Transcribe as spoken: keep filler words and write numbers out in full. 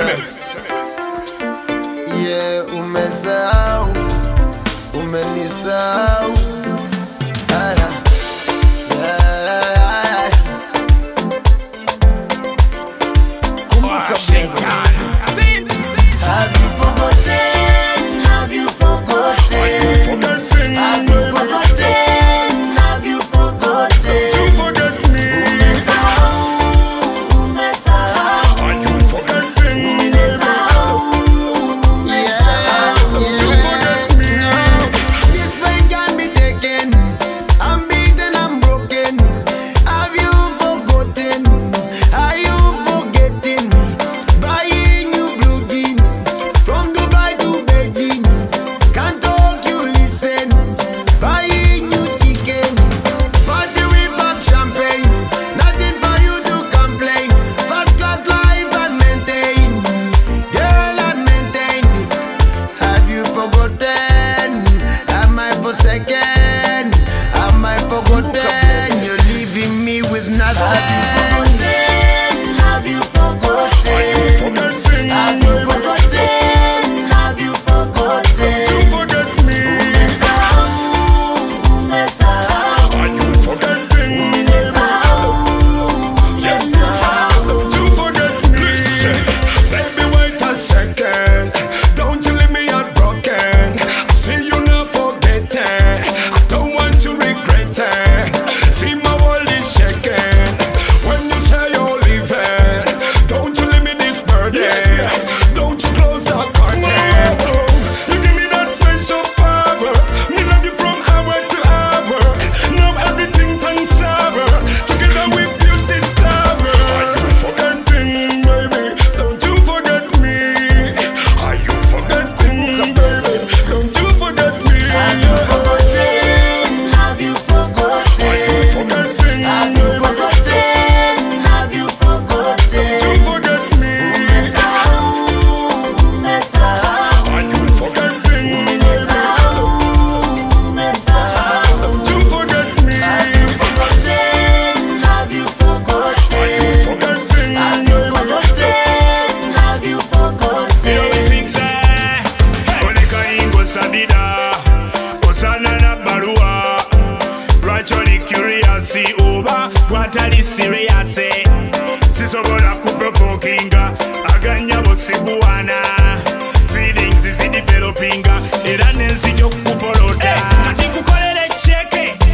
Yeah, umesahau, umenisahau. Aya, yeah. Kumbuka baby. Have you forgotten? Have you forgotten? Have you forgotten? Have you forgotten? You forget me. Umesahau, umesahau. Are you forgetting? Umesahau, umesahau. You forget me. This pain can be taken. I'm beaten, I'm broken. Have you forgotten? Are you forgetting me? Buying you blue jeans from Dubai to Beijing. Can't talk, you listen. Buying you chicken, party with pop champagne. Nothing for you to complain. First class life I maintain. Girl, I maintain it. Have you forgotten? Am I forsaken? Am I forgotten? You're leaving me with nothing. Have you forgotten? Are you forgetting? Have you forgotten? Have you forgotten? You forget me. Umesahau, umesahau. Are you forgetting? Umesahau, umesahau. You forget me. Listen, baby, wait a second. Don't you leave me heartbroken. I see you not forgetting. I don't want you regretting. See my world is shaking. When you say you're leaving, don't you leave me this burden. Don't you close that curtain. You give me that special power. Me love you from hour to hour. Now everything turns sour. Together we build this tower. Are you forgetting, baby? Don't you forget me. Are you forgetting, baby? Don't you forget me. Have you forgotten? Have you forgotten? Are you forgetting, Have you forgotten? Have you forgotten? you forget me. Umesahau, umesahau. Are you forgetting, Umesahau, umesahau. you forget me. Have you forgotten? Have you forgotten? Are you forgetting, Have you forgotten? Have you forgotten? Oleka ingo sabida osana na barua lwacholi curious oba watali serious sisobola kuprovokinga aganya bosiguana feelings is developing era nensi gyokupolota kati kukolere cheke